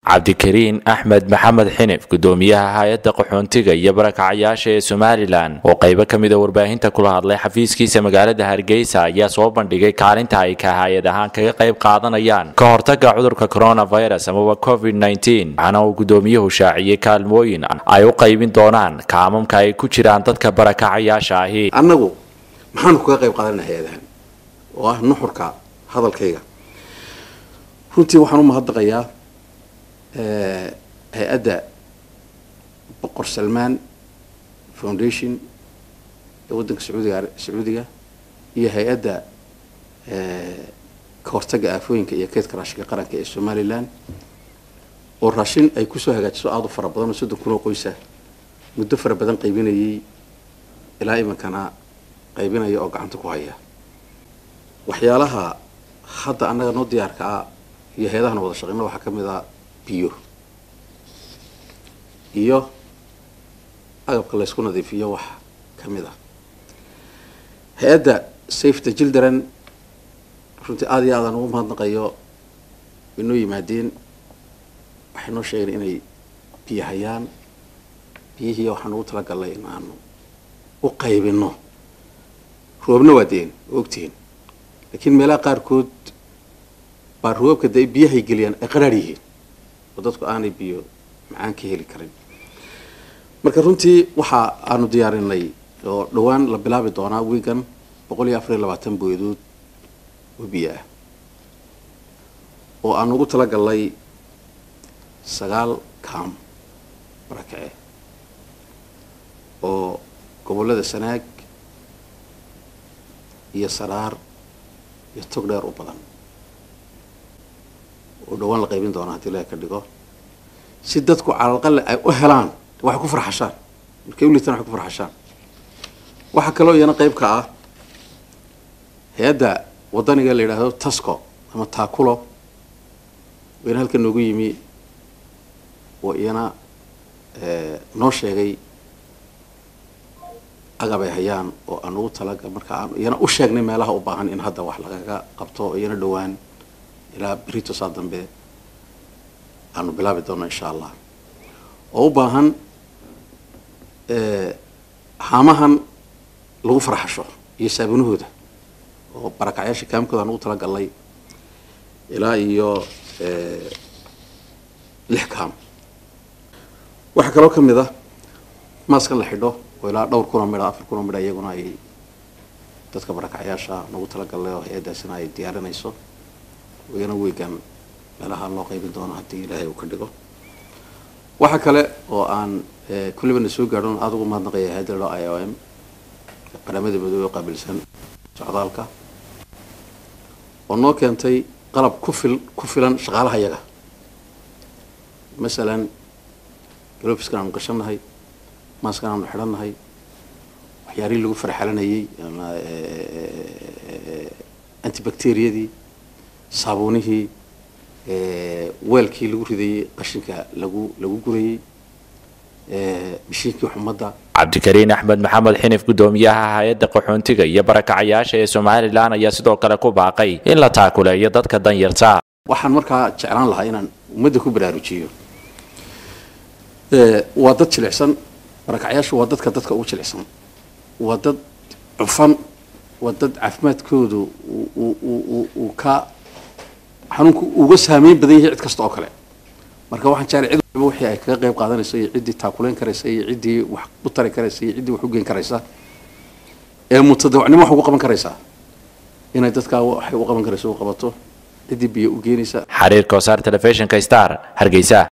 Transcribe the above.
cabdikariin axmed maxamed xinif gudoomiyaha hay'adda qaxoontiga iyo barakacayaasha ee Somaliland oo qayb ka mid ah warbaahinta kula hadlay xafiiskiisa magaalada Hargeysa ayaa soo bandhigay kaalinta ay ka hay'ad ahaan kaga qayb qaadanayaan ka hortagga cudurka coronavirus ama COVID-19 ana uu gudoomiyuhu shaaciyay kaalmooyin ay u qaybin doonaan kaamamka ay ku jiraan dadka barakacayaasha ahi annagu maxaan kaga qayb qaadanaa hay'adahan oo ah nuxurka hadalkayga runtii waxaan u mahadnaqayaa hay'adda boqor Salmaan Foundation ee waddanka Sacuudiga iyo hay'adda ka hortagga aafooyinka iyo kaydka raashinka qaranka ee Somaliland oo raashin ay ku soo hagaajiso aad u fara badan oo 3 kun oo qoys ah muddo fara badan qaybinayay ilaa imankana qaybinaya oo gacanta ku haya waxyaalaha hadda annaga noo diyaarka ah iyo hay'adaha wada shaqeynaa waxa ka mid ah iyo agabka la isku nadiifiyo wax kamid ah hay'adda Save the Children runtii aad iyo aad ugu mahadnaqayo inuu yimaadeen waxay noo sheegeen inay biyahayaan biyihii waxaan ugu talagalay in aanu u qaybino roobna waadeen ogtiin laakiin meelaha qaarkood baa roobka day biyahay geliyaan ay qaraar yihiin dadku aanay biyo macaan ka heli karin marka runtii waxa aanu diyaarinay oo dhawaan la bilaabi doonaa weegan 124 booyadood oo biyo ah oo aan ugu talagalay 9 kaam barakace oo gobolada Sanaag iyo Saraar iyo Togdheer u badan oo dhawaan la qaybin doona hadii la ka dhigo si dadku calaqal ay u helaan wax ku farxashaan markay u liitaan wax ku farxashaan waxa kale oo yana qayb ka ah hay'adda wadaniga la yiraahdo Tasco ama Taakulo weyn halkan noogu yimi oo iyana noo sheegay agab ay hayaan oo aan ugu talagalay marka aan iyana u sheegnay meelaha u baahan in hadda wax laga qabto iyana dhawaan ilaa berito saadambe aanu bilaabi doono insha Allah oo u baahan haamahan lagu farxasho iyo saabuunahooda oo barakacayaasha kaamkooda aan ugu talagalay ilaa iyo 6 kaam waxa kale oo kamid ah maaska la xidho oo ilaa dhowr kun oo midha 4 kun oo midha iyaguna ay dadka barakacayaasha ugu talagalay oo hay'adaasina ay diyaarinayso ويانا ويجان لها الله قيبين دونا هدي لها وكدقو waxa kale oo aan kulliba soo gaadhoon aad ugu mahadnaqayaa hay'adda IOM qaramada midoobay qaabilsan socdaalka oo noo keentay qalab ku filan shaqaalaha iyaga midalan gloves kan qashanahay maaskan aan xidhanahay waxyaari lagu farxalanayay antibacteriyadii saabunihii weelkii lagu ridayay qashinka lagu gurayay mishiinkii xumadda cabdikariin axmed maxamed xinif gudoomiyaha hay'adda qaxoontiga iyo barakacayaasha ee Somaliland ayaa sidoo kale ku baaqay in la taakuleeyo dadka danyarta waxaan markaa jeclaan lahaa inaan ummadda ku baraarujiyo waa dad jilicsan barakacayaashu waa dadka ugu jilicsan waa dad cufan waa dad caafimaadkoodu uu ka xanuunku uga saameyn badan yahay cid kasta oo kale marka waxaan jecel cid walba wixii ay kaga qayb qaadanayso iyo cidii taakuleen karaysa iyo cidii wax u tari karaysa iyo cidii wax u geen karaysa ee mutadawacnimo wax ugu qaban karaysa inay dadka wax u qaban karayso u qabato cidii biyo u geenaysa xariirka wasaarta telefishinka Star Hargeysa.